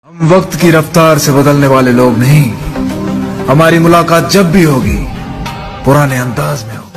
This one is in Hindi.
हम वक्त की रफ्तार से बदलने वाले लोग नहीं। हमारी मुलाकात जब भी होगी पुराने अंदाज में होगी।